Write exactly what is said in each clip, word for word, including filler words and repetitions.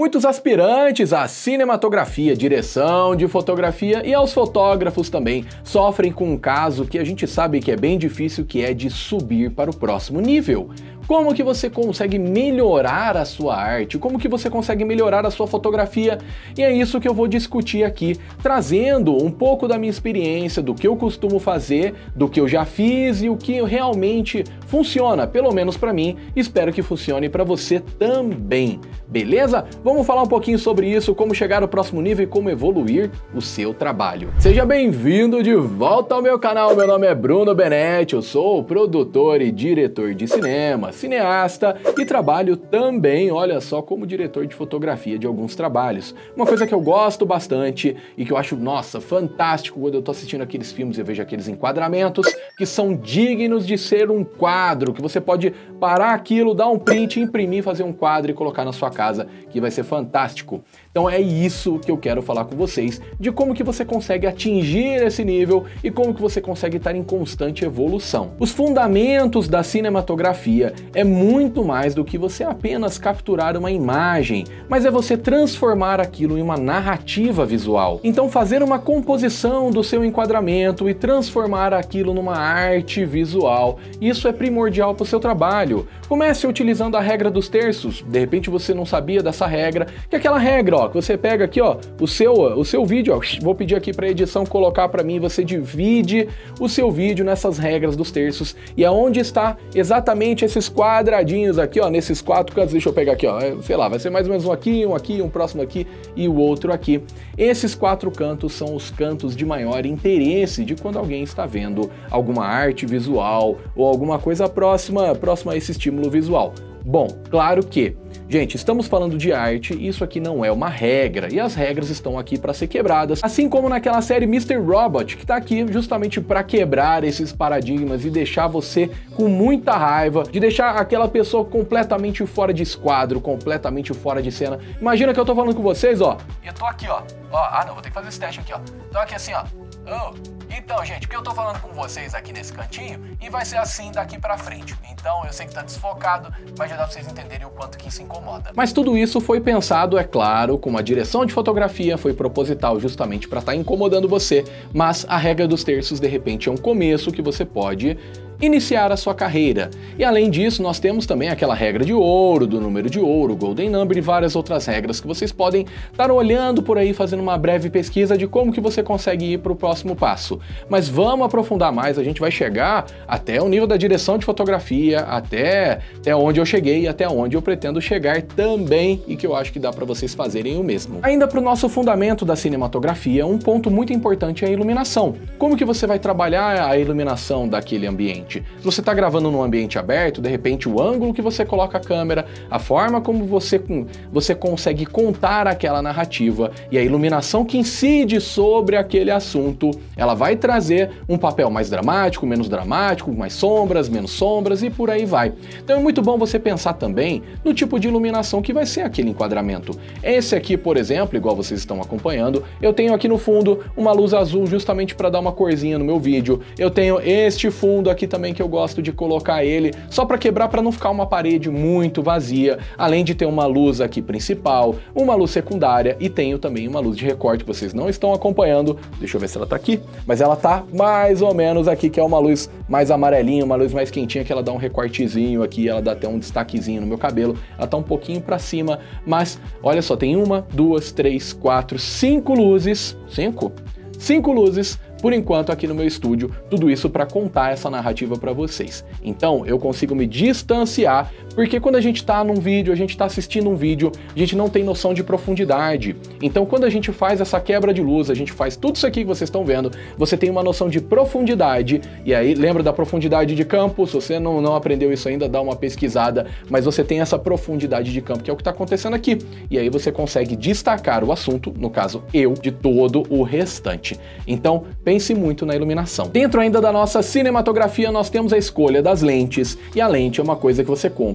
Muitos aspirantes à cinematografia, direção de fotografia e aos fotógrafos também sofrem com um caso que a gente sabe que é bem difícil, que é de subir para o próximo nível. Como que você consegue melhorar a sua arte? Como que você consegue melhorar a sua fotografia? E é isso que eu vou discutir aqui, trazendo um pouco da minha experiência, do que eu costumo fazer, do que eu já fiz e o que realmente funciona, pelo menos para mim, espero que funcione para você também. Beleza? Vamos falar um pouquinho sobre isso, como chegar ao próximo nível e como evoluir o seu trabalho. Seja bem-vindo de volta ao meu canal, meu nome é Bruno Benetti, eu sou produtor e diretor de cinema, cineasta e trabalho também, olha só, como diretor de fotografia de alguns trabalhos. Uma coisa que eu gosto bastante e que eu acho, nossa, fantástico quando eu tô assistindo aqueles filmes e vejo aqueles enquadramentos que são dignos de ser um quadro, que você pode parar aquilo, dar um print, imprimir, fazer um quadro e colocar na sua casa, que vai ser fantástico. Então é isso que eu quero falar com vocês, de como que você consegue atingir esse nível e como que você consegue estar em constante evolução. Os fundamentos da cinematografia é muito mais do que você apenas capturar uma imagem, mas é você transformar aquilo em uma narrativa visual. Então fazer uma composição do seu enquadramento e transformar aquilo numa arte visual, isso é primordial para o seu trabalho. Comece utilizando a regra dos terços, de repente você não sabia dessa regra, que é aquela regra, ó, que você pega aqui, ó, o seu, o seu vídeo, ó, vou pedir aqui para a edição colocar para mim, você divide o seu vídeo nessas regras dos terços e aonde está exatamente esses quadradinhos aqui, ó, nesses quatro cantos, deixa eu pegar aqui, ó, sei lá, vai ser mais ou menos um aqui, um aqui, um próximo aqui e o outro aqui. Esses quatro cantos são os cantos de maior interesse de quando alguém está vendo alguma arte visual ou alguma coisa próxima, próxima a esse estímulo visual. Bom, claro que, gente, estamos falando de arte e isso aqui não é uma regra, e as regras estão aqui para ser quebradas, assim como naquela série mister Robot, que está aqui justamente para quebrar esses paradigmas e deixar você com muita raiva, de deixar aquela pessoa completamente fora de esquadro, completamente fora de cena. Imagina que eu tô falando com vocês, ó, e eu tô aqui, ó, ó, ah não, vou ter que fazer esse teste aqui, ó, tô aqui assim, ó, oh. Então, gente, porque eu tô falando com vocês aqui nesse cantinho e vai ser assim daqui pra frente. Então, eu sei que tá desfocado, mas já dá pra vocês entenderem o quanto que isso incomoda. Mas tudo isso foi pensado, é claro, com uma direção de fotografia, foi proposital justamente pra estar incomodando você, mas a regra dos terços, de repente, é um começo que você pode iniciar a sua carreira. E além disso, nós temos também aquela regra de ouro, do número de ouro, Golden Number e várias outras regras que vocês podem estar olhando por aí, fazendo uma breve pesquisa de como que você consegue ir para o próximo passo. Mas vamos aprofundar mais, a gente vai chegar até o nível da direção de fotografia, até, até onde eu cheguei e até onde eu pretendo chegar também e que eu acho que dá para vocês fazerem o mesmo. Ainda para o nosso fundamento da cinematografia, um ponto muito importante é a iluminação. Como que você vai trabalhar a iluminação daquele ambiente? Se você está gravando num ambiente aberto, de repente o ângulo que você coloca a câmera, a forma como você, você consegue contar aquela narrativa e a iluminação que incide sobre aquele assunto, ela vai trazer um papel mais dramático, menos dramático, mais sombras, menos sombras e por aí vai. Então é muito bom você pensar também no tipo de iluminação que vai ser aquele enquadramento. Esse aqui, por exemplo, igual vocês estão acompanhando, eu tenho aqui no fundo uma luz azul justamente para dar uma corzinha no meu vídeo. Eu tenho este fundo aqui também que eu gosto de colocar ele só para quebrar, para não ficar uma parede muito vazia, além de ter uma luz aqui principal, uma luz secundária e tenho também uma luz de recorte que vocês não estão acompanhando, deixa eu ver se ela tá aqui, mas ela tá mais ou menos aqui, que é uma luz mais amarelinha, uma luz mais quentinha, que ela dá um recortezinho aqui, ela dá até um destaquezinho no meu cabelo, ela tá um pouquinho para cima, mas olha só, tem uma, duas, três, quatro, cinco luzes, cinco? Cinco luzes por enquanto aqui no meu estúdio, tudo isso para contar essa narrativa para vocês. Então eu consigo me distanciar, porque quando a gente está num vídeo, a gente está assistindo um vídeo, a gente não tem noção de profundidade. Então quando a gente faz essa quebra de luz, a gente faz tudo isso aqui que vocês estão vendo, você tem uma noção de profundidade, e aí lembra da profundidade de campo, se você não, não aprendeu isso ainda, dá uma pesquisada, mas você tem essa profundidade de campo, que é o que está acontecendo aqui. E aí você consegue destacar o assunto, no caso eu, de todo o restante. Então, pense muito na iluminação. Dentro ainda da nossa cinematografia, nós temos a escolha das lentes, e a lente é uma coisa que você compra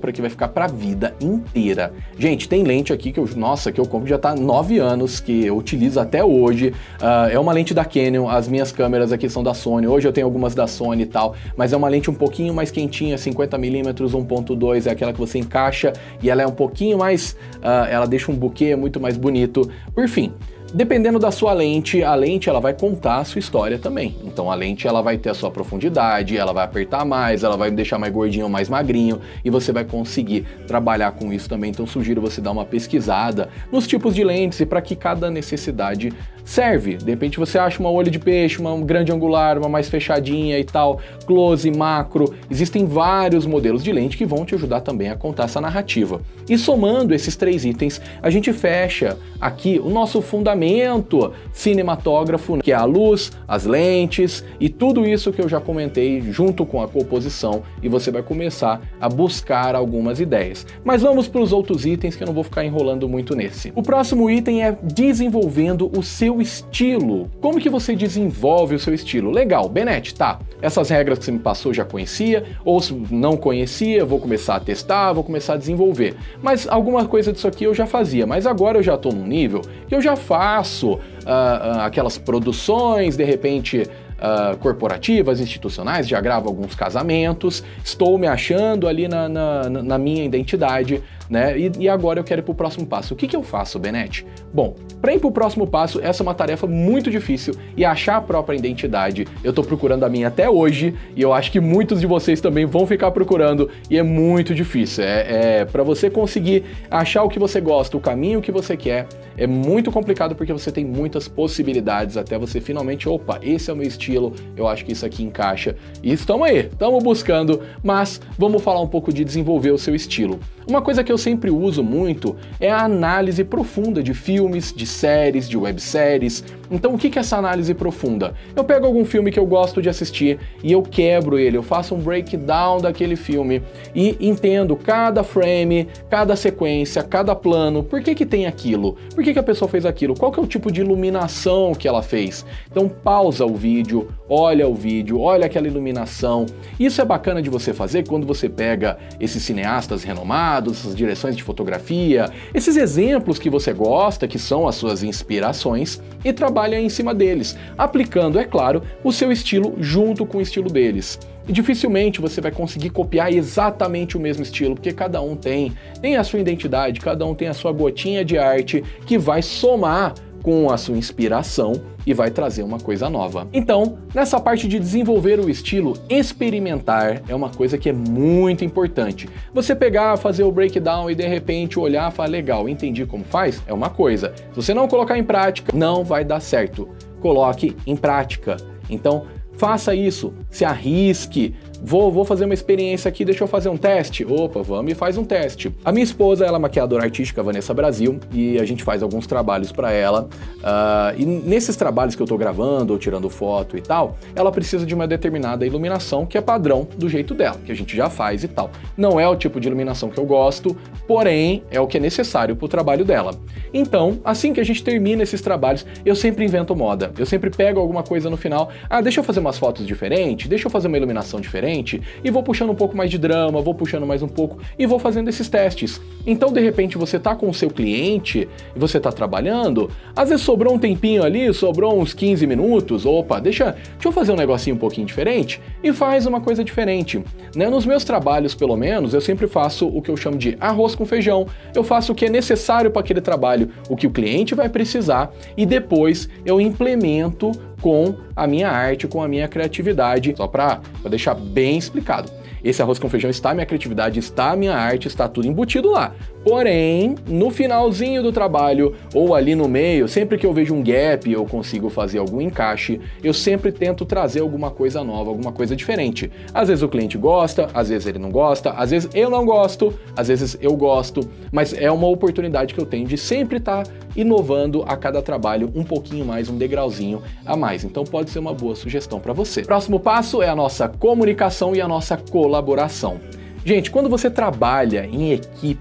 compra que vai ficar pra vida inteira. Gente, tem lente aqui que eu, nossa, que eu compro já tá há nove anos, que eu utilizo até hoje. Uh, é uma lente da Canon, as minhas câmeras aqui são da Sony, hoje eu tenho algumas da Sony e tal, mas é uma lente um pouquinho mais quentinha, cinquenta milímetros, um ponto dois, é aquela que você encaixa e ela é um pouquinho mais, uh, ela deixa um buquê muito mais bonito. Por fim, dependendo da sua lente, a lente ela vai contar a sua história também. Então a lente ela vai ter a sua profundidade, ela vai apertar mais, ela vai deixar mais gordinho ou mais magrinho e você vai conseguir trabalhar com isso também. Então sugiro você dar uma pesquisada nos tipos de lentes e para que cada necessidade serve. De repente você acha uma olho de peixe, uma grande angular, uma mais fechadinha e tal, close, macro. Existem vários modelos de lente que vão te ajudar também a contar essa narrativa. E somando esses três itens, a gente fecha aqui o nosso fundamento cinematógrafo, que é a luz, as lentes e tudo isso que eu já comentei junto com a composição, e você vai começar a buscar algumas ideias. Mas vamos para os outros itens que eu não vou ficar enrolando muito nesse. O próximo item é desenvolvendo o seu estilo. Como que você desenvolve o seu estilo? Legal, Benete, tá, essas regras que você me passou eu já conhecia, ou se não conhecia, vou começar a testar, vou começar a desenvolver. Mas alguma coisa disso aqui eu já fazia, mas agora eu já tô num nível que eu já faço uh, uh, aquelas produções, de repente, Uh, corporativas, institucionais, já gravo alguns casamentos, estou me achando ali na, na, na minha identidade, né? E, e agora eu quero ir para o próximo passo. O que que eu faço, Benete? Bom, para ir para o próximo passo, essa é uma tarefa muito difícil e achar a própria identidade. Eu estou procurando a minha até hoje e eu acho que muitos de vocês também vão ficar procurando e é muito difícil. É, é para você conseguir achar o que você gosta, o caminho que você quer, é muito complicado porque você tem muitas possibilidades até você finalmente, opa, esse é o meu estilo, eu acho que isso aqui encaixa. E estamos aí, estamos buscando, mas vamos falar um pouco de desenvolver o seu estilo. Uma coisa que eu sempre uso muito é a análise profunda de filmes, de séries, de webséries. Então o que é essa análise profunda? Eu pego algum filme que eu gosto de assistir e eu quebro ele, eu faço um breakdown daquele filme e entendo cada frame, cada sequência, cada plano, por que que tem aquilo, por que que a pessoa fez aquilo, qual que é o tipo de iluminação que ela fez. Então pausa o vídeo, olha o vídeo, olha aquela iluminação. Isso é bacana de você fazer quando você pega esses cineastas renomados, essas direções de fotografia, esses exemplos que você gosta, que são as suas inspirações, e trabalha em cima deles, aplicando, é claro, o seu estilo junto com o estilo deles. E dificilmente você vai conseguir copiar exatamente o mesmo estilo, porque cada um tem, tem a sua identidade, cada um tem a sua gotinha de arte que vai somar com a sua inspiração e vai trazer uma coisa nova. Então, nessa parte de desenvolver o estilo, experimentar é uma coisa que é muito importante. Você pegar, fazer o breakdown e de repente olhar e falar, legal, entendi como faz, é uma coisa. Se você não colocar em prática, não vai dar certo. Coloque em prática. Então, faça isso, se arrisque. Vou, vou fazer uma experiência aqui, deixa eu fazer um teste. Opa, vamos e faz um teste. A minha esposa, ela é maquiadora artística, Vanessa Brasil, e a gente faz alguns trabalhos para ela. Uh, e nesses trabalhos que eu tô gravando, ou tirando foto e tal, ela precisa de uma determinada iluminação que é padrão do jeito dela, que a gente já faz e tal. Não é o tipo de iluminação que eu gosto, porém é o que é necessário pro trabalho dela. Então, assim que a gente termina esses trabalhos, eu sempre invento moda. Eu sempre pego alguma coisa no final. Ah, deixa eu fazer umas fotos diferentes, deixa eu fazer uma iluminação diferente, e vou puxando um pouco mais de drama, vou puxando mais um pouco e vou fazendo esses testes. Então, de repente, você tá com o seu cliente e você tá trabalhando, às vezes sobrou um tempinho ali, sobrou uns quinze minutos, opa, deixa, deixa eu fazer um negocinho um pouquinho diferente e faz uma coisa diferente. Né? Nos meus trabalhos, pelo menos, eu sempre faço o que eu chamo de arroz com feijão. Eu faço o que é necessário para aquele trabalho, o que o cliente vai precisar e depois eu implemento com a minha arte, com a minha criatividade, só para deixar bem explicado. Esse arroz com feijão está a minha criatividade, está a minha arte, está tudo embutido lá. Porém, no finalzinho do trabalho, ou ali no meio, sempre que eu vejo um gap e eu consigo fazer algum encaixe, eu sempre tento trazer alguma coisa nova, alguma coisa diferente. Às vezes o cliente gosta, às vezes ele não gosta, às vezes eu não gosto, às vezes eu gosto, mas é uma oportunidade que eu tenho de sempre estar inovando a cada trabalho um pouquinho mais, um degrauzinho a mais. Então pode ser uma boa sugestão para você. Próximo passo é a nossa comunicação e a nossa colaboração. Gente, quando você trabalha em equipe,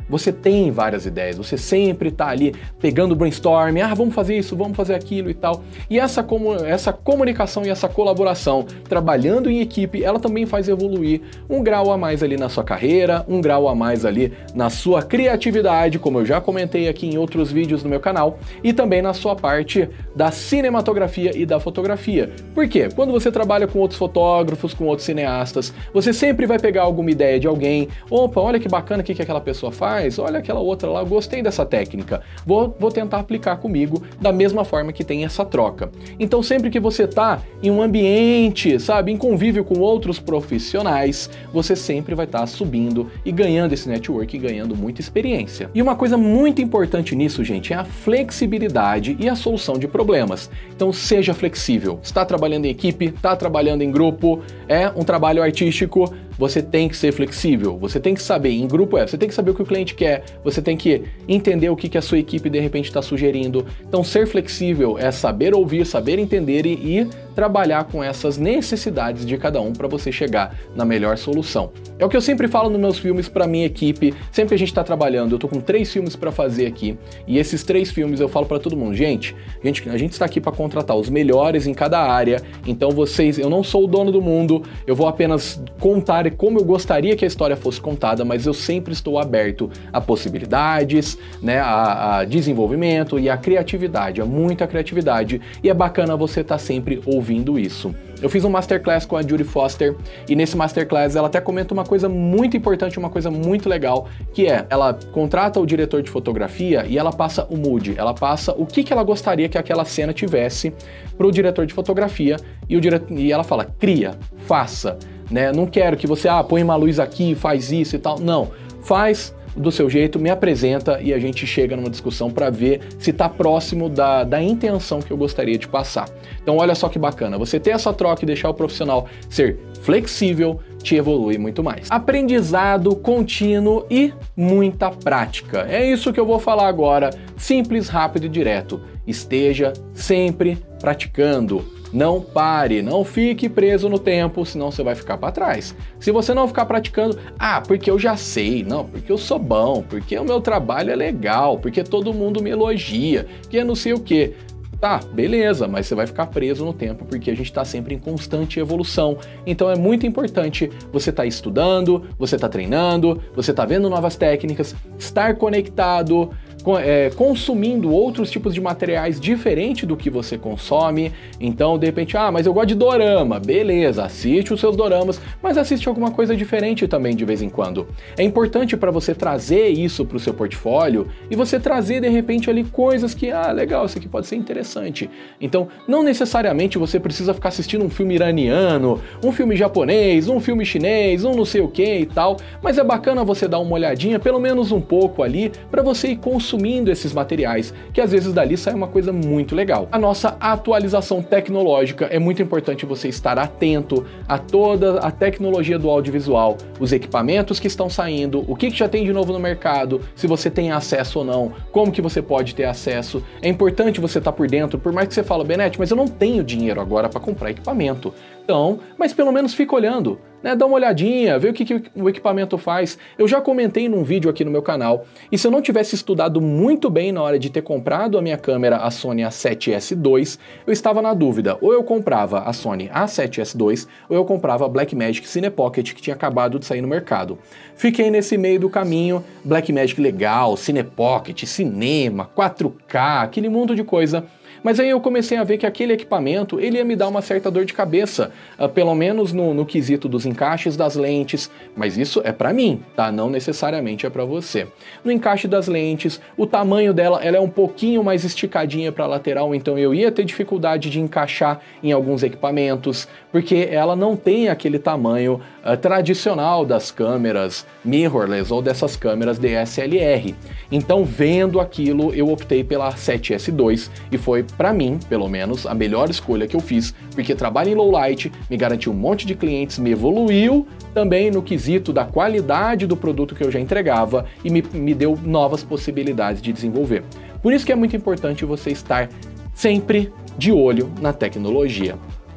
você tem várias ideias, você sempre tá ali pegando brainstorm, ah, vamos fazer isso, vamos fazer aquilo e tal. E essa, comu essa comunicação e essa colaboração, trabalhando em equipe, ela também faz evoluir um grau a mais ali na sua carreira, um grau a mais ali na sua criatividade, como eu já comentei aqui em outros vídeos no meu canal, e também na sua parte da cinematografia e da fotografia. Por quê? Quando você trabalha com outros fotógrafos, com outros cineastas, você sempre vai pegar alguma ideia de alguém, opa, olha que bacana o que, que aquela pessoa faz, olha aquela outra lá, gostei dessa técnica, vou, vou tentar aplicar comigo da mesma forma que tem essa troca. Então sempre que você tá em um ambiente, sabe, em convívio com outros profissionais, você sempre vai estar tá subindo e ganhando esse network e ganhando muita experiência. E uma coisa muito importante nisso, gente, é a flexibilidade e a solução de problemas. Então seja flexível. Está trabalhando em equipe, está trabalhando em grupo, é um trabalho artístico, você tem que ser flexível, você tem que saber, em grupo é, você tem que saber o que o cliente quer, você tem que entender o que, que a sua equipe de repente está sugerindo. Então ser flexível é saber ouvir, saber entender e, e trabalhar com essas necessidades de cada um para você chegar na melhor solução. É o que eu sempre falo nos meus filmes para minha equipe, sempre que a gente está trabalhando, eu tô com três filmes para fazer aqui, e esses três filmes eu falo para todo mundo, gente, a gente, a gente está aqui para contratar os melhores em cada área, então vocês, eu não sou o dono do mundo, eu vou apenas contar como eu gostaria que a história fosse contada, mas eu sempre estou aberto a possibilidades, né, a, a desenvolvimento e a criatividade, a muita criatividade, e é bacana você estar sempre ouvindo isso. Eu fiz um masterclass com a Judy Foster, e nesse masterclass ela até comenta uma coisa muito importante, uma coisa muito legal, que é, ela contrata o diretor de fotografia e ela passa o mood, ela passa o que, que ela gostaria que aquela cena tivesse para o diretor de fotografia, e, o dire... e ela fala, cria, faça, né? Não quero que você, ah, põe uma luz aqui, faz isso e tal, não, faz do seu jeito, me apresenta e a gente chega numa discussão para ver se está próximo da, da intenção que eu gostaria de passar. Então olha só que bacana, você ter essa troca e deixar o profissional ser flexível, te evolui muito mais. Aprendizado contínuo e muita prática. É isso que eu vou falar agora, simples, rápido e direto. Esteja sempre praticando. Não pare, não fique preso no tempo, senão você vai ficar para trás. Se você não ficar praticando, ah, porque eu já sei, não, porque eu sou bom, porque o meu trabalho é legal, porque todo mundo me elogia, que é não sei o quê. Tá, beleza, mas você vai ficar preso no tempo porque a gente está sempre em constante evolução. Então é muito importante você estar tá estudando, você estar tá treinando, você estar tá vendo novas técnicas, estar conectado, É, consumindo outros tipos de materiais diferentes do que você consome. Então, de repente, ah, mas eu gosto de dorama. Beleza, assiste os seus doramas, mas assiste alguma coisa diferente também de vez em quando. É importante para você trazer isso para o seu portfólio e você trazer, de repente, ali coisas que, ah, legal, isso aqui pode ser interessante. Então, não necessariamente você precisa ficar assistindo um filme iraniano, um filme japonês, um filme chinês, um não sei o que e tal, mas é bacana você dar uma olhadinha, pelo menos um pouco ali, para você ir consumindo esses materiais, que às vezes dali sai uma coisa muito legal. A nossa atualização tecnológica, é muito importante você estar atento a toda a tecnologia do audiovisual, os equipamentos que estão saindo, o que, que já tem de novo no mercado, se você tem acesso ou não, como que você pode ter acesso. É importante você estar por dentro, por mais que você fale, Benete, mas eu não tenho dinheiro agora para comprar equipamento. Então, mas pelo menos fica olhando, né? Dá uma olhadinha, vê o que, que o equipamento faz. Eu já comentei num vídeo aqui no meu canal, e se eu não tivesse estudado muito bem na hora de ter comprado a minha câmera, a Sony A sete S dois, eu estava na dúvida, ou eu comprava a Sony A sete S dois, ou eu comprava a Blackmagic Cine Pocket, que tinha acabado de sair no mercado. Fiquei nesse meio do caminho, Blackmagic legal, Cine Pocket, cinema, quatro K, aquele mundo de coisa. Mas aí eu comecei a ver que aquele equipamento, ele ia me dar uma certa dor de cabeça, uh, pelo menos no, no quesito dos encaixes das lentes, mas isso é pra mim, tá? Não necessariamente é pra você. No encaixe das lentes, o tamanho dela, ela é um pouquinho mais esticadinha pra lateral, então eu ia ter dificuldade de encaixar em alguns equipamentos, porque ela não tem aquele tamanho uh, tradicional das câmeras mirrorless ou dessas câmeras D S L R. Então, vendo aquilo, eu optei pela A sete S dois e foi, pra mim, pelo menos, a melhor escolha que eu fiz, porque trabalho em low light, me garantiu um monte de clientes, me evoluiu também no quesito da qualidade do produto que eu já entregava e me, me deu novas possibilidades de desenvolver. Por isso que é muito importante você estar sempre de olho na tecnologia.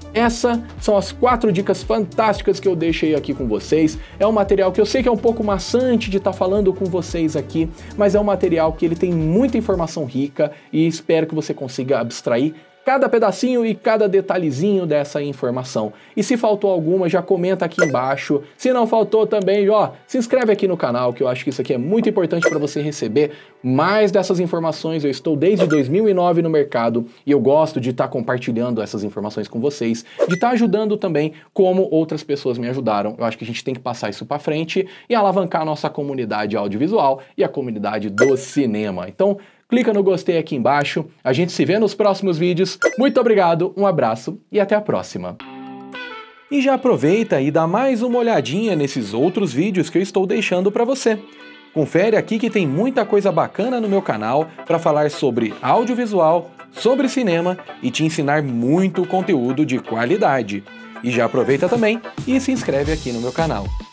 Essas são as quatro dicas fantásticas que eu deixei aqui com vocês. É um material que eu sei que é um pouco maçante de estar falando com vocês aqui, mas é um material que ele tem muita informação rica e espero que você consiga abstrair cada pedacinho e cada detalhezinho dessa informação. E se faltou alguma, já comenta aqui embaixo. Se não faltou também, ó, se inscreve aqui no canal, que eu acho que isso aqui é muito importante para você receber mais dessas informações. Eu estou desde dois mil e nove no mercado e eu gosto de estar compartilhando essas informações com vocês, de estar ajudando também como outras pessoas me ajudaram. Eu acho que a gente tem que passar isso para frente e alavancar a nossa comunidade audiovisual e a comunidade do cinema. Então, clica no gostei aqui embaixo, a gente se vê nos próximos vídeos. Muito obrigado, um abraço e até a próxima. E já aproveita e dá mais uma olhadinha nesses outros vídeos que eu estou deixando para você. Confere aqui que tem muita coisa bacana no meu canal para falar sobre audiovisual, sobre cinema e te ensinar muito conteúdo de qualidade. E já aproveita também e se inscreve aqui no meu canal.